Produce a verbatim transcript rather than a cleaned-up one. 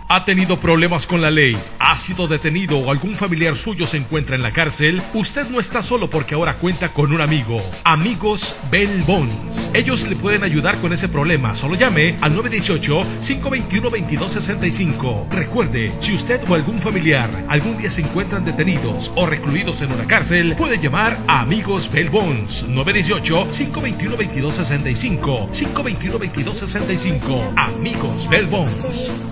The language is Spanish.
¿Ha tenido problemas con la ley? ¿Ha sido detenido o algún familiar suyo se encuentra en la cárcel? Usted no está solo porque ahora cuenta con un amigo. Amigos Bail Bonds. Ellos le pueden ayudar con ese problema. Solo llame al nueve uno ocho, cinco dos uno, dos dos seis cinco. Recuerde, si usted o algún familiar algún día se encuentran detenidos o recluidos en una cárcel, puede llamar a Amigos Bail Bonds. nueve uno ocho, cinco dos uno, dos dos seis cinco. cinco dos uno, dos dos seis cinco. Amigos Bail Bonds.